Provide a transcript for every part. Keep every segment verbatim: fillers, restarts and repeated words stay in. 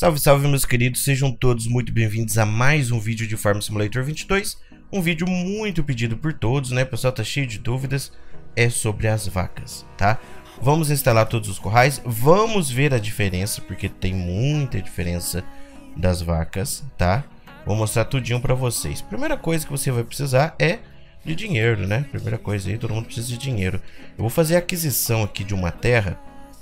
Salve, salve meus queridos, sejam todos muito bem-vindos a mais um vídeo de Farm Simulator vinte e dois. Um vídeo muito pedido por todos, né? O pessoal tá cheio de dúvidas, é sobre as vacas, tá? Vamos instalar todos os currais, vamos ver a diferença, porque tem muita diferença das vacas, tá? Vou mostrar tudinho pra vocês. Primeira coisa que você vai precisar é de dinheiro, né? Primeira coisa aí, todo mundo precisa de dinheiro. Eu vou fazer a aquisição aqui de uma terra,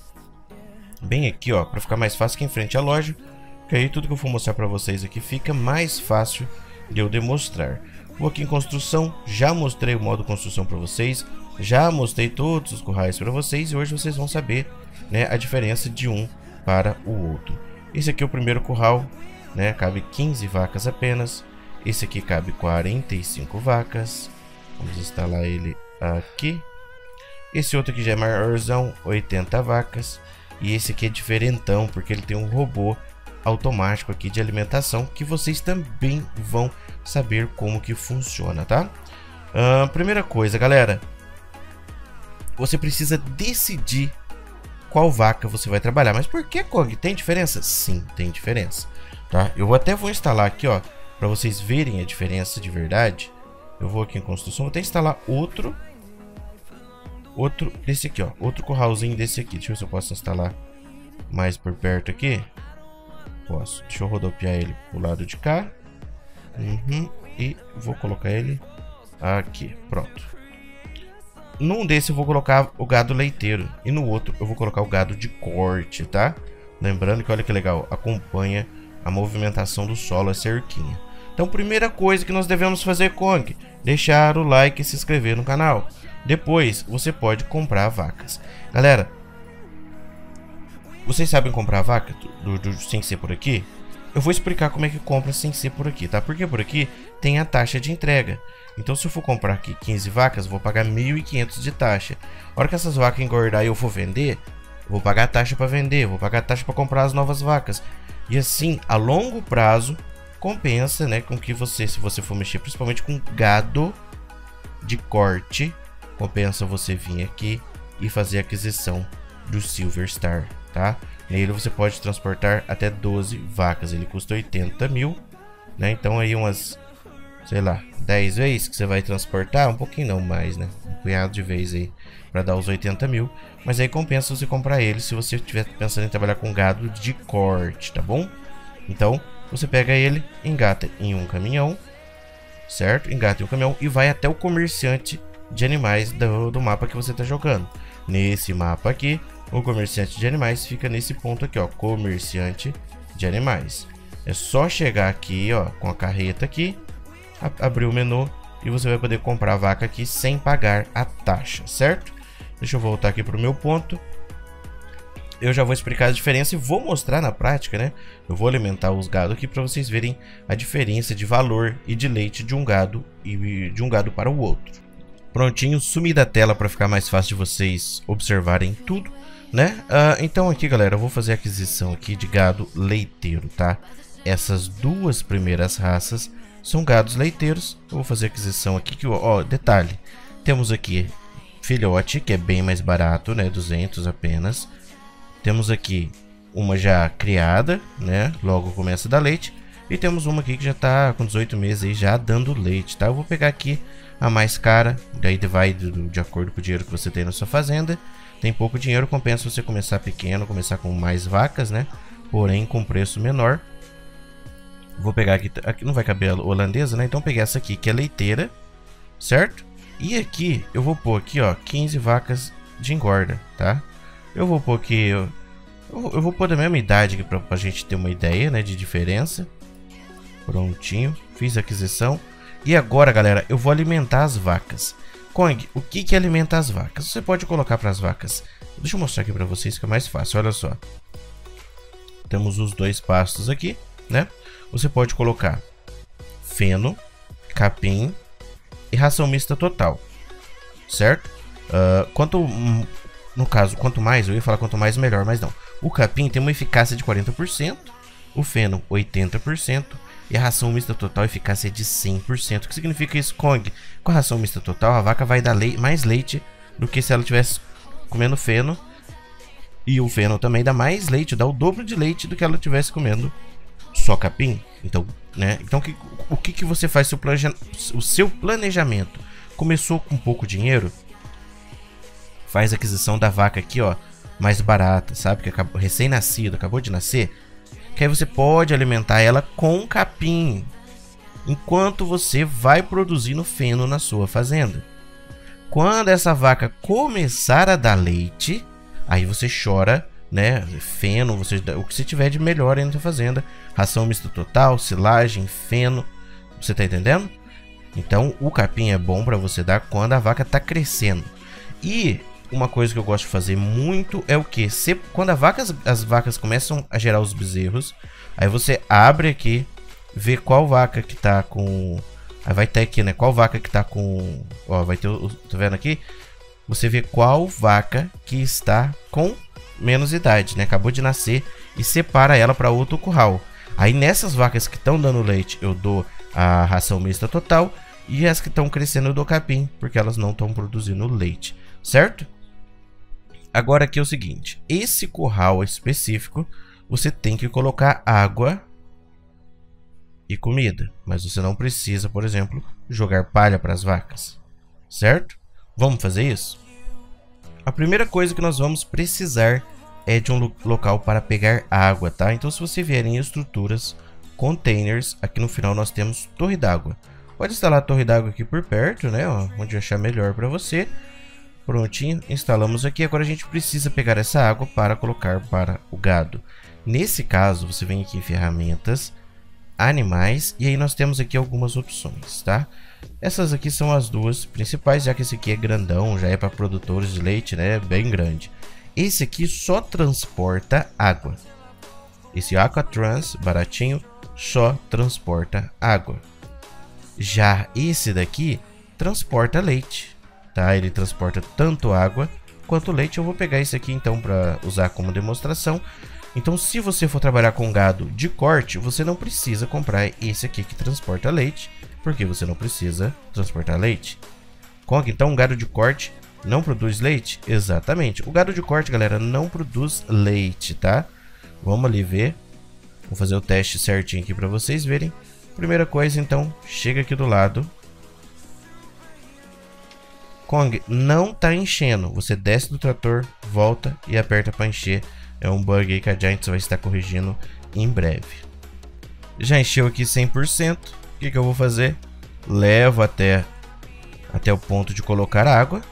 bem aqui, ó, pra ficar mais fácil aqui em frente à loja. Que aí tudo que eu for mostrar pra vocês aqui fica mais fácil de eu demonstrar. Vou aqui em construção, já mostrei o modo construção pra vocês, já mostrei todos os currais pra vocês e hoje vocês vão saber, né, a diferença de um para o outro. Esse aqui é o primeiro curral, né, cabe quinze vacas apenas. Esse aqui cabe quarenta e cinco vacas. Vamos instalar ele aqui. Esse outro aqui já é maiorzão, oitenta vacas. E esse aqui é diferentão, porque ele tem um robô automático aqui de alimentação, que vocês também vão saber como que funciona, tá? Uh, primeira coisa, galera, você precisa decidir qual vaca você vai trabalhar. Mas por que, Kong? Tem diferença? Sim, tem diferença, tá? Eu até vou instalar aqui, ó, para vocês verem a diferença de verdade. Eu vou aqui em construção, vou até instalar outro outro desse aqui, ó, outro curralzinho desse aqui. Deixa eu ver se eu posso instalar mais por perto aqui. Posso. Deixa eu rodopiar ele pro lado de cá. Uhum. E vou colocar ele aqui. Pronto. Num desse eu vou colocar o gado leiteiro. E no outro eu vou colocar o gado de corte, tá? Lembrando que, olha que legal, acompanha a movimentação do solo, a cerquinha. Então, primeira coisa que nós devemos fazer, Kong, deixar o like e se inscrever no canal. Depois, você pode comprar vacas. Galera, vocês sabem comprar vaca do, do, sem ser por aqui? Eu vou explicar como é que compra sem ser por aqui, tá? Porque por aqui tem a taxa de entrega. Então, se eu for comprar aqui quinze vacas, vou pagar mil e quinhentos de taxa. A hora que essas vacas engordar e eu for vender, eu vou pagar a taxa para vender, vou pagar a taxa para comprar as novas vacas. E assim, a longo prazo, compensa, né, com que você, se você for mexer principalmente com gado de corte, compensa você vir aqui e fazer a aquisição do Silver Star, tá? Nele você pode transportar até doze vacas. Ele custa oitenta mil, né? Então aí umas, sei lá, dez vezes que você vai transportar, um pouquinho não mais, né? Um punhado de vezes aí para dar os oitenta mil. Mas aí compensa você comprar ele se você estiver pensando em trabalhar com gado de corte, tá bom? Então você pega ele, engata em um caminhão, certo? Engata em um caminhão e vai até o comerciante de animais do, do mapa que você está jogando. Nesse mapa aqui, o comerciante de animais fica nesse ponto aqui, ó, comerciante de animais. É só chegar aqui, ó, com a carreta aqui, a, abrir o menu e você vai poder comprar a vaca aqui sem pagar a taxa, certo? Deixa eu voltar aqui para o meu ponto. Eu já vou explicar a diferença e vou mostrar na prática, né? Eu vou alimentar os gados aqui para vocês verem a diferença de valor e de leite de um gado e de um gado para o outro. Prontinho, sumi da tela para ficar mais fácil de vocês observarem tudo, né? Uh, então aqui, galera, eu vou fazer a aquisição aqui de gado leiteiro, tá? Essas duas primeiras raças são gados leiteiros. Eu vou fazer a aquisição aqui, que, ó, detalhe, temos aqui filhote, que é bem mais barato, né? duzentos apenas. Temos aqui uma já criada, né? Logo começa a dar leite. E temos uma aqui que já tá com dezoito meses aí já dando leite, tá? Eu vou pegar aqui a mais cara, daí vai do, de acordo com o dinheiro que você tem na sua fazenda. Tem pouco dinheiro, compensa você começar pequeno, começar com mais vacas, né? Porém com preço menor. Vou pegar aqui, aqui não vai caber a holandesa, né? Então peguei essa aqui que é leiteira, certo? E aqui eu vou pôr aqui, ó, quinze vacas de engorda, tá? Eu vou pôr aqui, eu, eu vou pôr da mesma idade aqui pra, pra gente ter uma ideia, né, de diferença. Prontinho, fiz a aquisição. E agora, galera, eu vou alimentar as vacas. Kong, o que que alimenta as vacas? Você pode colocar para as vacas. Deixa eu mostrar aqui para vocês que é mais fácil. Olha só. Temos os dois pastos aqui, né? Você pode colocar feno, capim e ração mista total, certo? Uh, quanto, no caso, quanto mais, eu ia falar quanto mais melhor, mas não. O capim tem uma eficácia de quarenta por cento, o feno oitenta por cento. E a ração mista total eficácia é de cem por cento. O que significa isso, Kong? Com a ração mista total, a vaca vai dar le mais leite do que se ela estivesse comendo feno E o feno também dá mais leite, dá o dobro de leite do que ela tivesse comendo só capim. Então, né? Então que, o que, que você faz? Seu planeja, o seu planejamento começou com pouco dinheiro? Faz a aquisição da vaca aqui, ó, mais barata, sabe? Que acabou recém-nascido, acabou de nascer. Que aí você pode alimentar ela com capim, enquanto você vai produzindo feno na sua fazenda. Quando essa vaca começar a dar leite, aí você chora, né? Feno, você, o que você tiver de melhor aí na sua fazenda. Ração mista total, silagem, feno. Você tá entendendo? Então o capim é bom para você dar quando a vaca tá crescendo. E uma coisa que eu gosto de fazer muito é o que? Quando a vaca, as vacas começam a gerar os bezerros, aí você abre aqui, vê qual vaca que tá com... Aí vai ter aqui, né? Qual vaca que tá com... Ó, vai ter... Tá vendo aqui? Você vê qual vaca que está com menos idade, né? Acabou de nascer e separa ela para outro curral. Aí nessas vacas que estão dando leite, eu dou a ração mista total. E as que estão crescendo eu dou capim, porque elas não estão produzindo leite, certo? Agora aqui é o seguinte, esse curral específico, você tem que colocar água e comida, mas você não precisa, por exemplo, jogar palha para as vacas, certo? Vamos fazer isso? A primeira coisa que nós vamos precisar é de um lo local para pegar água, tá? Então se você vier em estruturas, containers, aqui no final nós temos torre d'água. Pode instalar a torre d'água aqui por perto, né? Ó, onde achar melhor para você. Prontinho, instalamos aqui. Agora a gente precisa pegar essa água para colocar para o gado. Nesse caso, você vem aqui em ferramentas, animais, e aí nós temos aqui algumas opções, tá? Essas aqui são as duas principais, já que esse aqui é grandão, já é para produtores de leite, né? Bem grande. Esse aqui só transporta água. Esse Aquatrans, baratinho, só transporta água. Já esse daqui transporta leite. Tá? Ele transporta tanto água quanto leite. Eu vou pegar esse aqui então para usar como demonstração. Então se você for trabalhar com gado de corte, você não precisa comprar esse aqui que transporta leite, porque você não precisa transportar leite. Kong, então um gado de corte não produz leite? Exatamente. O gado de corte, galera, não produz leite, tá? Vamos ali ver. Vou fazer o teste certinho aqui para vocês verem. Primeira coisa, então, chega aqui do lado. Kong, não tá enchendo. Você desce do trator, volta e aperta para encher. É um bug aí que a Giants vai estar corrigindo em breve. Já encheu aqui cem por cento. O que, que eu vou fazer? Levo até, até o ponto de colocar água.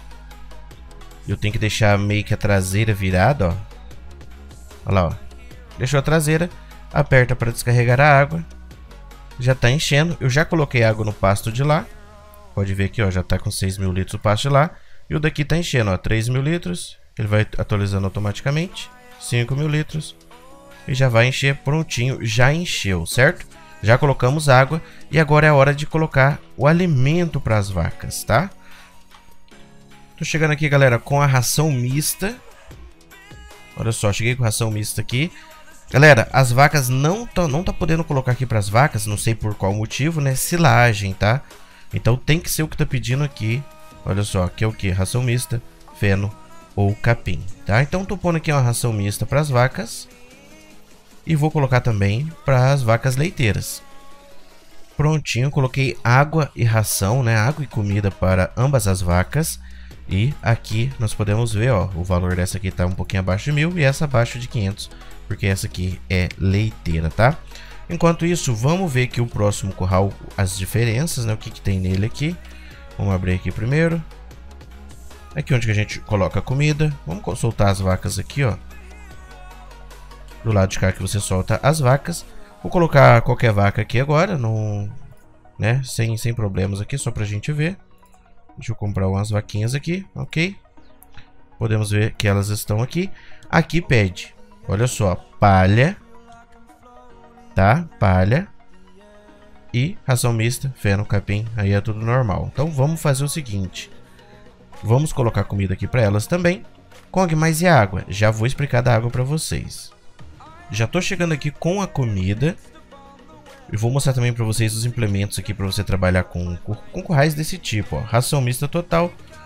Eu tenho que deixar meio que a traseira virada, ó. Olha lá, ó. Deixou a traseira. Aperta para descarregar a água. Já tá enchendo. Eu já coloquei água no pasto de lá. Pode ver aqui, ó, já tá com seis mil litros o pasto de lá. E o daqui tá enchendo, ó, três mil litros. Ele vai atualizando automaticamente. cinco mil litros. E já vai encher prontinho. Já encheu, certo? Já colocamos água. E agora é a hora de colocar o alimento para as vacas, tá? Tô chegando aqui, galera, com a ração mista. Olha só, cheguei com ração mista aqui. Galera, as vacas não tá, não tá podendo colocar aqui para as vacas. Não sei por qual motivo, né? Silagem, tá? Então tem que ser o que tá pedindo aqui. Olha só, aqui é o que? Ração mista, feno ou capim, tá? Então tô pondo aqui uma ração mista para as vacas. E vou colocar também para as vacas leiteiras. Prontinho, coloquei água e ração, né? Água e comida para ambas as vacas. E aqui nós podemos ver, ó, o valor dessa aqui tá um pouquinho abaixo de mil e essa abaixo de quinhentos, porque essa aqui é leiteira, tá? Enquanto isso, vamos ver aqui o próximo curral, as diferenças, né? O que que tem nele aqui. Vamos abrir aqui primeiro. Aqui onde que a gente coloca a comida. Vamos soltar as vacas aqui, ó. Do lado de cá que você solta as vacas. Vou colocar qualquer vaca aqui agora, não, né? Sem, sem problemas aqui, só pra gente ver. Deixa eu comprar umas vaquinhas aqui, ok? Podemos ver que elas estão aqui. Aqui pede, olha só, palha. Tá? Palha. E ração mista, feno, capim. Aí é tudo normal. Então vamos fazer o seguinte. Vamos colocar comida aqui para elas também. Kong, mas e a água? Já vou explicar da água para vocês. Já tô chegando aqui com a comida. E vou mostrar também para vocês os implementos aqui para você trabalhar com, com currais desse tipo, ó. Ração mista total.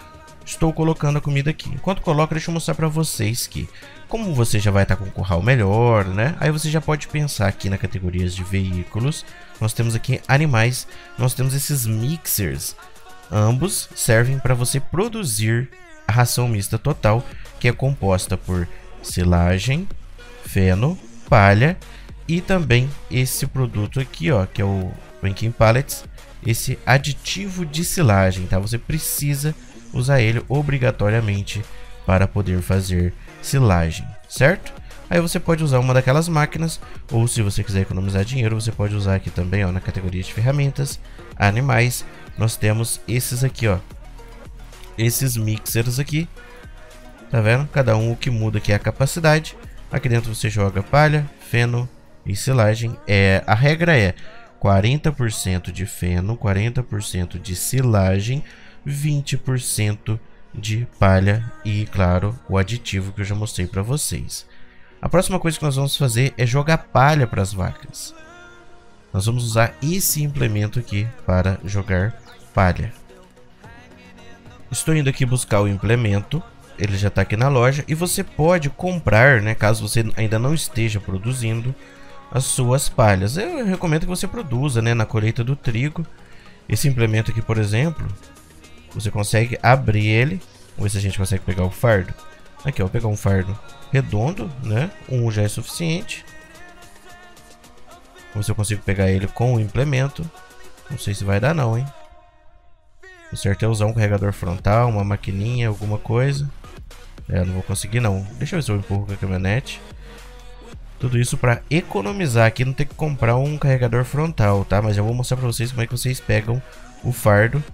estou colocando a comida aqui. Enquanto coloco, deixa eu mostrar para vocês que, como você já vai estar com um curral melhor, né? Aí você já pode pensar aqui na categorias de veículos. Nós temos aqui animais, nós temos esses mixers. Ambos servem para você produzir a ração mista total, que é composta por silagem, feno, palha e também esse produto aqui, ó, que é o Ranking Pallets, esse aditivo de silagem, tá? Você precisa usar ele obrigatoriamente para poder fazer silagem, certo? Aí você pode usar uma daquelas máquinas, ou se você quiser economizar dinheiro, você pode usar aqui também, ó, na categoria de ferramentas, animais, nós temos esses aqui, ó, esses mixers aqui, tá vendo? Cada um o que muda aqui é a capacidade. Aqui dentro você joga palha, feno e silagem. É, a regra é quarenta por cento de feno, quarenta por cento de silagem, vinte por cento de palha e, claro, o aditivo que eu já mostrei para vocês. A próxima coisa que nós vamos fazer é jogar palha para as vacas. Nós vamos usar esse implemento aqui para jogar palha. Estou indo aqui buscar o implemento. Ele já está aqui na loja e você pode comprar, né, caso você ainda não esteja produzindo as suas palhas. Eu recomendo que você produza, né, na colheita do trigo. Esse implemento aqui, por exemplo, você consegue abrir ele. Vamos ver se a gente consegue pegar o fardo. Aqui, ó, vou pegar um fardo redondo, né? Um já é suficiente. Vamos ver se eu consigo pegar ele com o implemento. Não sei se vai dar não, hein? O certo é usar um carregador frontal, uma maquininha, alguma coisa. É, não vou conseguir não. Deixa eu ver se eu empurro com a caminhonete. Tudo isso para economizar aqui, não ter que comprar um carregador frontal, tá? Mas eu vou mostrar para vocês como é que vocês pegam o fardo.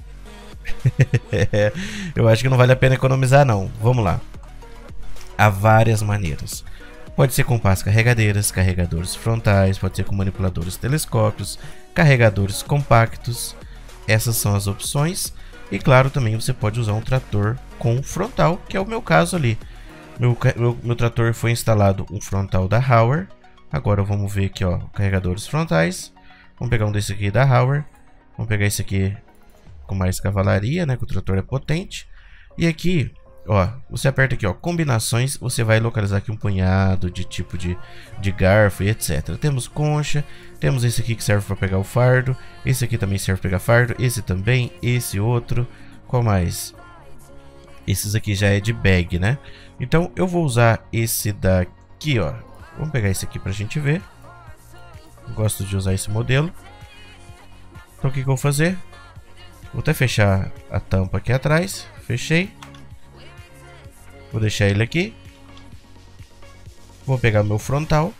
Eu acho que não vale a pena economizar não. Vamos lá. Há várias maneiras. Pode ser com pás carregadeiras, carregadores frontais, pode ser com manipuladores telescópios, carregadores compactos. Essas são as opções. E claro, também você pode usar um trator com frontal, que é o meu caso ali. Meu, meu, meu trator foi instalado um frontal da Hauer. Agora vamos ver aqui, ó, carregadores frontais. Vamos pegar um desse aqui da Hauer. Vamos pegar esse aqui com mais cavalaria, né, que o trator é potente. E aqui, ó, você aperta aqui, ó, combinações, você vai localizar aqui um punhado de tipo de, de garfo e etcétera. Temos concha, temos esse aqui que serve para pegar o fardo, esse aqui também serve para pegar fardo, esse também, esse outro, qual mais? Esses aqui já é de bag, né? Então eu vou usar esse daqui, ó. Vamos pegar esse aqui pra gente ver. Eu gosto de usar esse modelo. Então o que, que eu vou fazer? Vou até fechar a tampa aqui atrás. Fechei. Vou deixar ele aqui. Vou pegar meu frontal.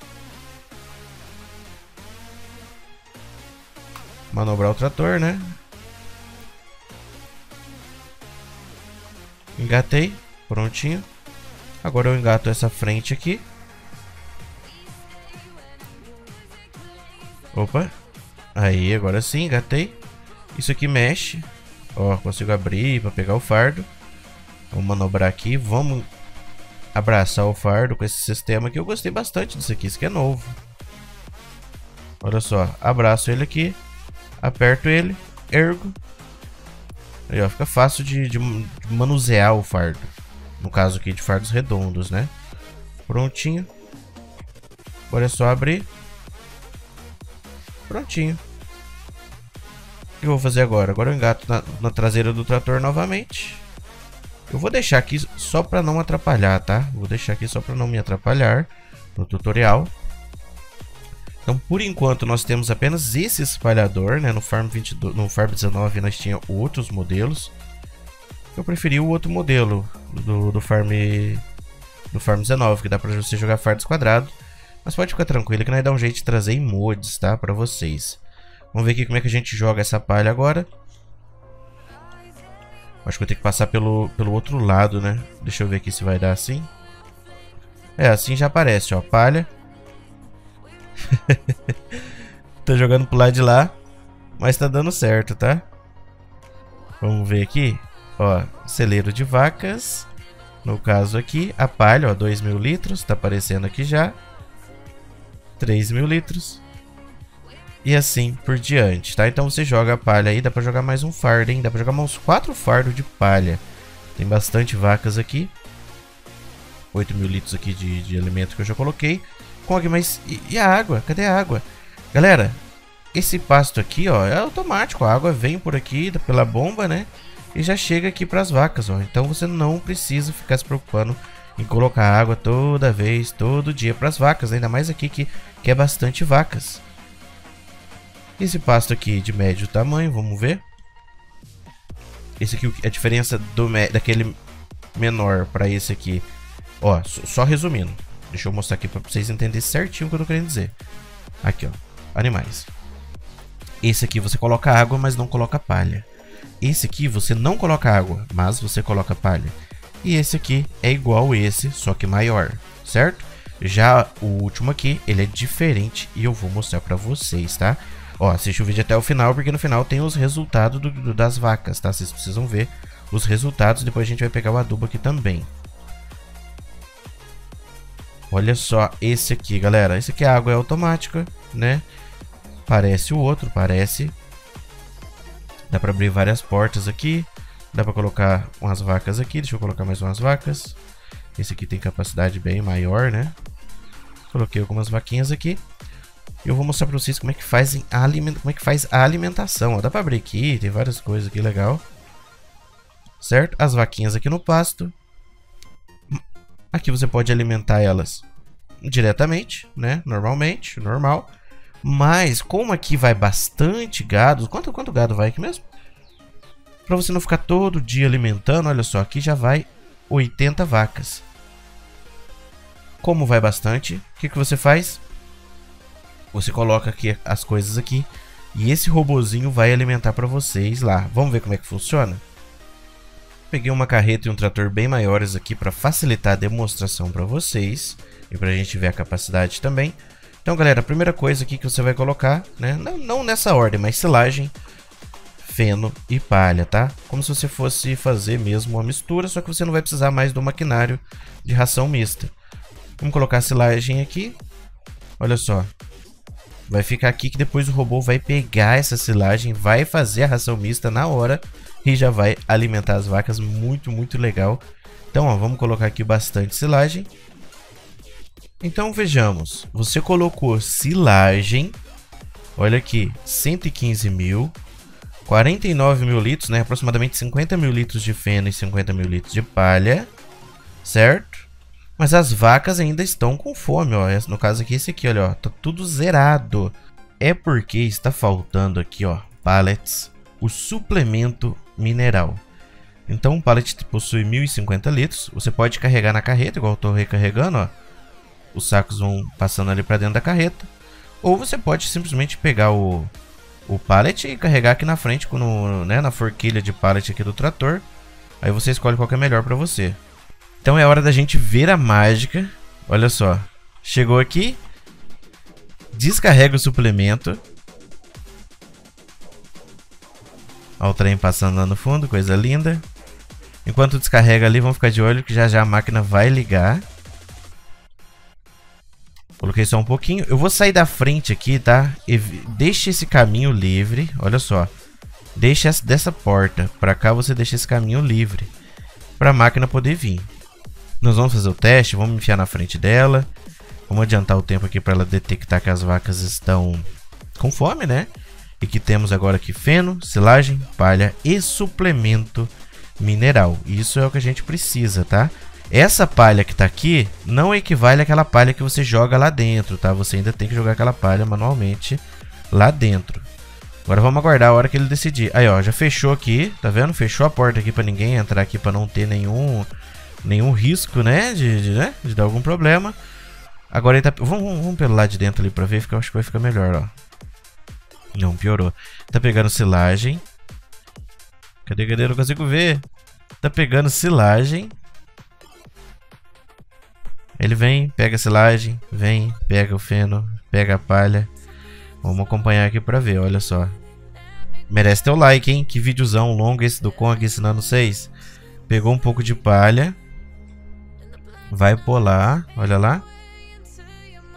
Manobrar o trator, né? Engatei. Prontinho. Agora eu engato essa frente aqui. Opa. Aí, agora sim, engatei. Isso aqui mexe. Ó, consigo abrir para pegar o fardo. Vamos manobrar aqui. Vamos abraçar o fardo com esse sistema aqui. Eu gostei bastante disso aqui. Isso aqui é novo. Olha só. Abraço ele aqui. Aperto ele. Ergo. Aí, ó, fica fácil de, de manusear o fardo. No caso aqui de fardos redondos, né? Prontinho. Agora é só abrir. Prontinho. O que eu vou fazer agora? Agora eu engato na, na traseira do trator novamente. Eu vou deixar aqui só para não atrapalhar, tá? Vou deixar aqui só para não me atrapalhar no tutorial. Então, por enquanto, nós temos apenas esse espalhador, né? No Farm vinte e dois, no Farm dezenove nós tínhamos outros modelos. Eu preferi o outro modelo do, do Farm do Farm dezenove, que dá para você jogar fardos quadrado. Mas pode ficar tranquilo que nós dá um jeito de trazer em mods, tá? Para vocês. Vamos ver aqui como é que a gente joga essa palha agora. Acho que vou ter que passar pelo, pelo outro lado, né? Deixa eu ver aqui se vai dar assim. É, assim já aparece, ó, palha. Tô jogando pro lado de lá, mas tá dando certo, tá? Vamos ver aqui. Ó, celeiro de vacas. No caso aqui, a palha, ó, dois mil litros. Tá aparecendo aqui já. três mil litros. E assim por diante, tá? Então você joga a palha aí. Dá pra jogar mais um fardo, hein? Dá pra jogar mais uns quatro fardos de palha. Tem bastante vacas aqui. oito mil litros aqui de, de alimento que eu já coloquei. Cong, mas e, e a água? Cadê a água? Galera, esse pasto aqui, ó, é automático. A água vem por aqui pela bomba, né? E já chega aqui para as vacas, ó. Então você não precisa ficar se preocupando em colocar água toda vez, todo dia para as vacas. Ainda mais aqui que, que é bastante vacas. Esse pasto aqui de médio tamanho, vamos ver. Esse aqui, a diferença do daquele menor para esse aqui. Ó, só resumindo. Deixa eu mostrar aqui para vocês entenderem certinho o que eu tô querendo dizer. Aqui, ó. Animais. Esse aqui você coloca água, mas não coloca palha. Esse aqui você não coloca água, mas você coloca palha. E esse aqui é igual esse, só que maior, certo? Já o último aqui, ele é diferente e eu vou mostrar para vocês, tá? Ó, assiste o vídeo até o final, porque no final tem os resultados do, do, das vacas, tá? Vocês precisam ver os resultados, depois a gente vai pegar o adubo aqui também. Olha só esse aqui, galera. Esse aqui a água é automática, né? Parece o outro, parece. Dá pra abrir várias portas aqui. Dá pra colocar umas vacas aqui. Deixa eu colocar mais umas vacas. Esse aqui tem capacidade bem maior, né? Coloquei algumas vaquinhas aqui. E eu vou mostrar pra vocês como é que faz a, aliment... como é que faz a alimentação. Ó, dá pra abrir aqui, tem várias coisas aqui legal. Certo? As vaquinhas aqui no pasto. Aqui você pode alimentar elas diretamente, né? Normalmente, normal. Mas como aqui vai bastante gado... Quanto, quanto gado vai aqui mesmo? Pra você não ficar todo dia alimentando, olha só, aqui já vai oitenta vacas. Como vai bastante, o que, que você faz? Você coloca aqui as coisas aqui e esse robozinho vai alimentar para vocês lá. Vamos ver como é que funciona? Peguei uma carreta e um trator bem maiores aqui para facilitar a demonstração para vocês e para a gente ver a capacidade também. Então, galera, a primeira coisa aqui que você vai colocar, né? Não, não nessa ordem, mas silagem, feno e palha, tá? Como se você fosse fazer mesmo uma mistura, só que você não vai precisar mais do maquinário de ração mista. Vamos colocar a silagem aqui. Olha só. Vai ficar aqui que depois o robô vai pegar essa silagem, vai fazer a ração mista na hora e já vai alimentar as vacas. Muito, muito legal. Então, ó, vamos colocar aqui bastante silagem. Então, vejamos. Você colocou silagem. Olha aqui, cento e quinze mil. quarenta e nove mil litros, né? Aproximadamente cinquenta mil litros de feno e cinquenta mil litros de palha. Certo? Mas as vacas ainda estão com fome, ó. No caso aqui, esse aqui, olha, ó. Tá tudo zerado. É porque está faltando aqui, ó, pallets, o suplemento mineral. Então, um pallet possui mil e cinquenta litros. Você pode carregar na carreta, igual eu tô recarregando, ó. Os sacos vão passando ali para dentro da carreta. Ou você pode simplesmente pegar o, o pallet e carregar aqui na frente, no, né, na forquilha de pallet aqui do trator. Aí você escolhe qual que é melhor para você. Então é hora da gente ver a mágica. Olha só. Chegou aqui. Descarrega o suplemento. Olha o trem passando lá no fundo. Coisa linda. Enquanto descarrega ali, vamos ficar de olho que já já a máquina vai ligar. Coloquei só um pouquinho. Eu vou sair da frente aqui, tá? E deixa esse caminho livre. Olha só. Deixa essa, dessa porta pra cá, você deixa esse caminho livre pra máquina poder vir. Nós vamos fazer o teste, vamos enfiar na frente dela. Vamos adiantar o tempo aqui para ela detectar que as vacas estão com fome, né? E que temos agora aqui feno, silagem, palha e suplemento mineral. Isso é o que a gente precisa, tá? Essa palha que tá aqui não equivale àquela palha que você joga lá dentro, tá? Você ainda tem que jogar aquela palha manualmente lá dentro. Agora vamos aguardar a hora que ele decidir. Aí, ó, já fechou aqui, tá vendo? Fechou a porta aqui para ninguém entrar aqui, para não ter nenhum... nenhum risco, né? De, de, né? de dar algum problema. Agora ele tá... Vamos, vamos pelo lado de dentro ali pra ver, porque eu acho que vai ficar melhor, ó. Não, piorou. Tá pegando silagem. Cadê, cadê? Eu não consigo ver. Tá pegando silagem. Ele vem, pega a silagem, vem, pega o feno, pega a palha. Vamos acompanhar aqui pra ver, olha só. Merece teu like, hein? Que videozão longo esse do Kong ensinando vocês. Pegou um pouco de palha. Vai polar, olha lá.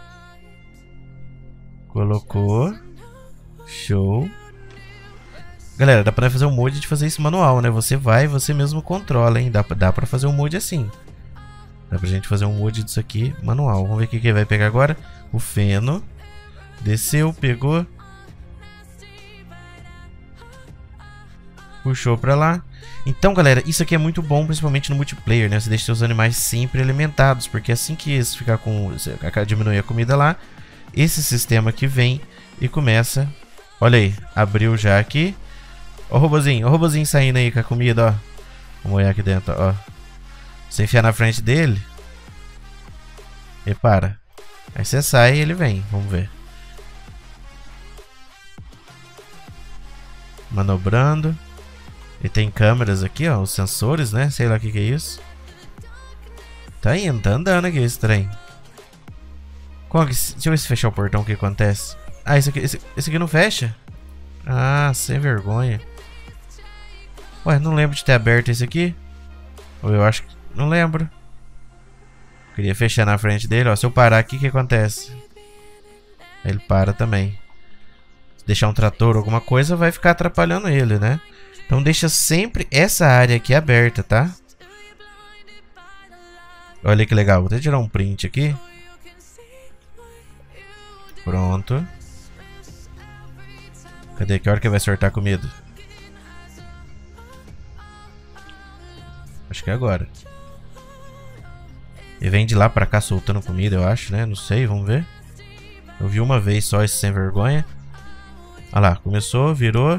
Colocou. Show. Galera, dá pra fazer um mod de fazer isso manual, né? Você vai, você mesmo controla, hein? Dá, dá pra fazer um mod assim. Dá pra gente fazer um mod disso aqui manual. Vamos ver o que que ele vai pegar agora. O feno. Desceu, pegou. Puxou pra lá. Então, galera, isso aqui é muito bom, principalmente no multiplayer, né? Você deixa seus animais sempre alimentados, porque assim que eles ficar com... diminuir a comida lá, esse sistema aqui vem e começa... Olha aí, abriu já aqui. Ó o robozinho, ó o robozinho saindo aí com a comida, ó. Vamos olhar aqui dentro, ó. Você enfiar na frente dele, ele para. Aí você sai e ele vem, vamos ver. Manobrando. E tem câmeras aqui, ó, os sensores, né? Sei lá o que que é isso. Tá indo, tá andando aqui esse trem. Qual que... Deixa eu ver se fechar o portão, o que acontece. Ah, esse aqui, esse, esse aqui não fecha? Ah, sem vergonha. Ué, não lembro de ter aberto esse aqui. Ou eu acho que... Não lembro. Queria fechar na frente dele, ó. Se eu parar aqui, o que acontece? Ele para também. Se deixar um trator ou alguma coisa, vai ficar atrapalhando ele, né? Então deixa sempre essa área aqui aberta, tá? Olha que legal. Vou até tirar um print aqui. Pronto. Cadê? Que hora que vai sortar comida? Acho que é agora. Ele vem de lá pra cá soltando comida, eu acho, né? Não sei, vamos ver. Eu vi uma vez só esse sem vergonha. Olha lá, começou, virou.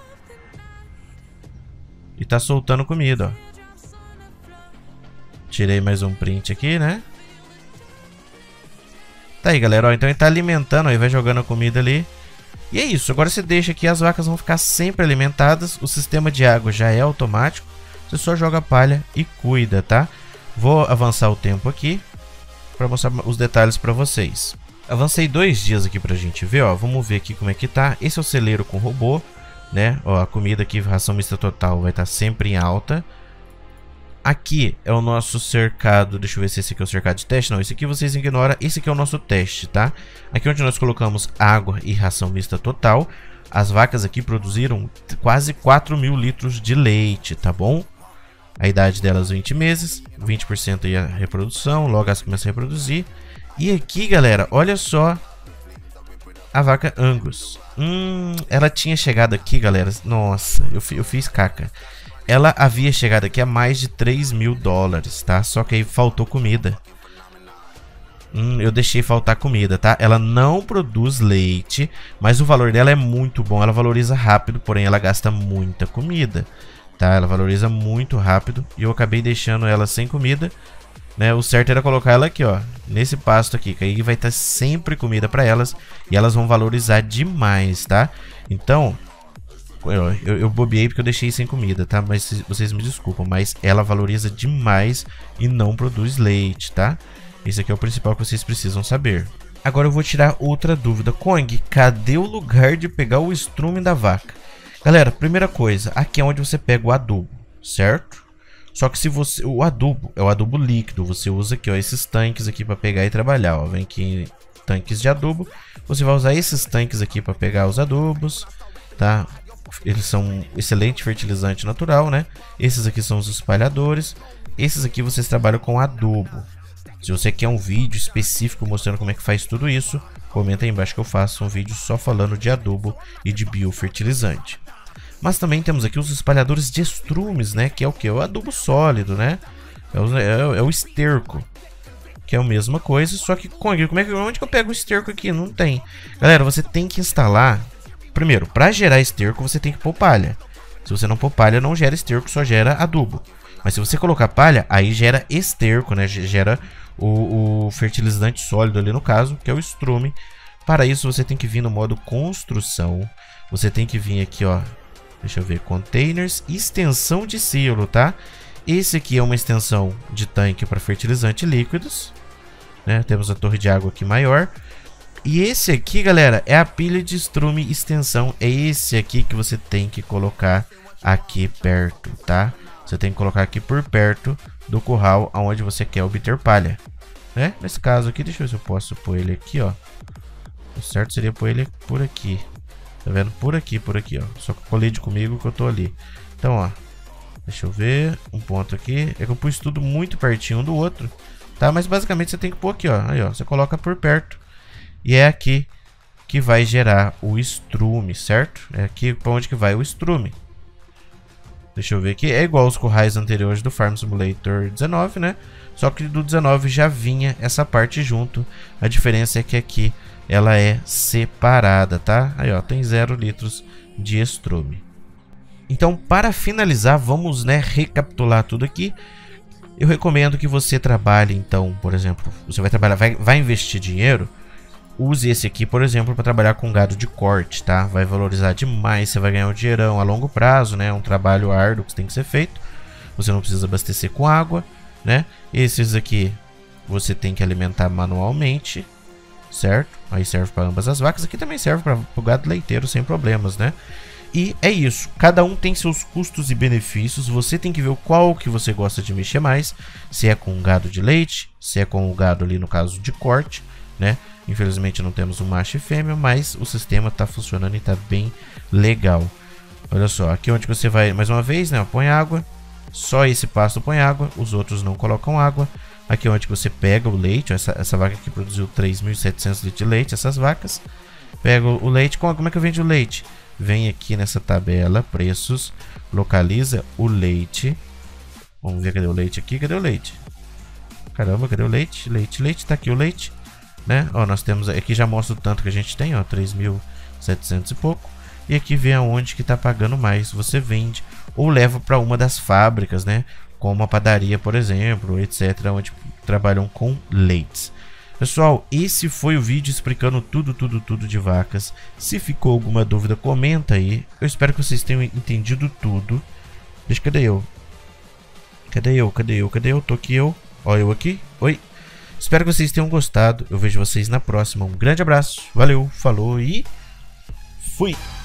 E tá soltando comida, ó. Tirei mais um print aqui, né? Tá aí, galera, ó. Então ele tá alimentando, aí vai jogando a comida ali. E é isso, agora você deixa aqui, as vacas vão ficar sempre alimentadas. O sistema de água já é automático. Você só joga palha e cuida, tá? Vou avançar o tempo aqui para mostrar os detalhes para vocês. Avancei dois dias aqui pra gente ver, ó. Vamos ver aqui como é que tá. Esse é o celeiro com robô, né? Ó, a comida aqui, ração mista total, vai estar sempre em alta. Aqui é o nosso cercado. Deixa eu ver se esse aqui é o cercado de teste. Não, esse aqui vocês ignoram. Esse aqui é o nosso teste, tá? Aqui onde nós colocamos água e ração mista total. As vacas aqui produziram quase quatro mil litros de leite, tá bom? A idade delas vinte meses, vinte por cento aí a reprodução, logo elas começam a reproduzir. E aqui, galera, olha só a vaca Angus. Hum, ela tinha chegado aqui, galera. Nossa, eu, eu fiz caca. Ela havia chegado aqui a mais de três mil dólares, tá? Só que aí faltou comida. Hum, eu deixei faltar comida, tá? Ela não produz leite, mas o valor dela é muito bom. Ela valoriza rápido, porém ela gasta muita comida. Tá, ela valoriza muito rápido e eu acabei deixando ela sem comida, né? O certo era colocar ela aqui, ó, nesse pasto aqui, que aí vai estar sempre comida para elas e elas vão valorizar demais, tá? Então, eu, eu, eu bobeei porque eu deixei sem comida, tá? Mas vocês me desculpam, mas ela valoriza demais e não produz leite, tá? Esse aqui é o principal que vocês precisam saber. Agora eu vou tirar outra dúvida. Kong, cadê o lugar de pegar o estrume da vaca? Galera, primeira coisa, aqui é onde você pega o adubo, certo? Só que se você, o adubo é o adubo líquido, você usa aqui, ó, esses tanques aqui para pegar e trabalhar, ó, vem aqui tanques de adubo, você vai usar esses tanques aqui para pegar os adubos, tá? Eles são um excelente fertilizante natural, né? Esses aqui são os espalhadores, esses aqui vocês trabalham com adubo. Se você quer um vídeo específico mostrando como é que faz tudo isso, comenta aí embaixo que eu faço um vídeo só falando de adubo e de biofertilizante. Mas também temos aqui os espalhadores de estrumes, né? Que é o que? O adubo sólido, né? É o, é, é o esterco. Que é a mesma coisa, só que como é que, onde que eu pego o esterco aqui? Não tem. Galera, você tem que instalar... Primeiro, para gerar esterco, você tem que pôr palha. Se você não pôr palha, não gera esterco, só gera adubo. Mas se você colocar palha, aí gera esterco, né? Gera o, o fertilizante sólido ali no caso, que é o estrume. Para isso, você tem que vir no modo construção. Você tem que vir aqui, ó... Deixa eu ver, containers, extensão de silo, tá? Esse aqui é uma extensão de tanque para fertilizante líquidos, né? Temos a torre de água aqui maior. E esse aqui, galera, é a pilha de estrume extensão. É esse aqui que você tem que colocar aqui perto, tá? Você tem que colocar aqui por perto do curral aonde você quer obter palha, né? Nesse caso aqui, deixa eu ver se eu posso pôr ele aqui, ó. O certo seria pôr ele por aqui. Tá vendo? Por aqui, por aqui, ó. Só que colide comigo que eu tô ali. Então, ó. Deixa eu ver. Um ponto aqui. É que eu pus tudo muito pertinho um do outro. Tá? Mas basicamente você tem que pôr aqui, ó. Aí, ó. Você coloca por perto. E é aqui que vai gerar o estrume, certo? É aqui pra onde que vai o estrume. Deixa eu ver aqui. É igual os currais anteriores do Farm Simulator dezenove, né? Só que do dezenove já vinha essa parte junto. A diferença é que aqui ela é separada, tá? Aí, ó, tem zero litros de estrume. Então, para finalizar, vamos, né, recapitular tudo aqui. Eu recomendo que você trabalhe, então, por exemplo, você vai trabalhar, vai, vai investir dinheiro, use esse aqui, por exemplo, para trabalhar com gado de corte, tá? Vai valorizar demais, você vai ganhar um dinheirão a longo prazo, né? É um trabalho árduo que tem que ser feito. Você não precisa abastecer com água, né? Esses aqui você tem que alimentar manualmente, certo? Aí serve para ambas as vacas. Aqui também serve para o gado leiteiro sem problemas, né? E é isso. Cada um tem seus custos e benefícios. Você tem que ver qual que você gosta de mexer mais. Se é com gado de leite, se é com o gado ali no caso de corte, né? Infelizmente não temos um macho e fêmea, mas o sistema está funcionando e está bem legal. Olha só, aqui onde você vai, mais uma vez, né? Põe água. Só esse pasto põe água, os outros não colocam água. Aqui onde você pega o leite, essa, essa vaca aqui produziu três mil e setecentos litros de leite, essas vacas. Pega o leite, como é que eu vendo o leite? Vem aqui nessa tabela, preços, localiza o leite. Vamos ver, cadê o leite aqui? Cadê o leite? Caramba, cadê o leite? Leite, leite, tá aqui o leite, né? Ó, nós temos, aqui já mostra o tanto que a gente tem, ó, três mil e setecentos e pouco. E aqui vem aonde que tá pagando mais, você vende ou leva para uma das fábricas, né? Como uma padaria, por exemplo, etcétera, onde trabalham com leites. Pessoal, esse foi o vídeo explicando tudo, tudo, tudo de vacas. Se ficou alguma dúvida, comenta aí. Eu espero que vocês tenham entendido tudo. Deixa, cadê eu? Cadê eu? Cadê eu? Cadê eu? Tô aqui eu. Ó, eu aqui. Oi. Espero que vocês tenham gostado. Eu vejo vocês na próxima. Um grande abraço. Valeu, falou e fui!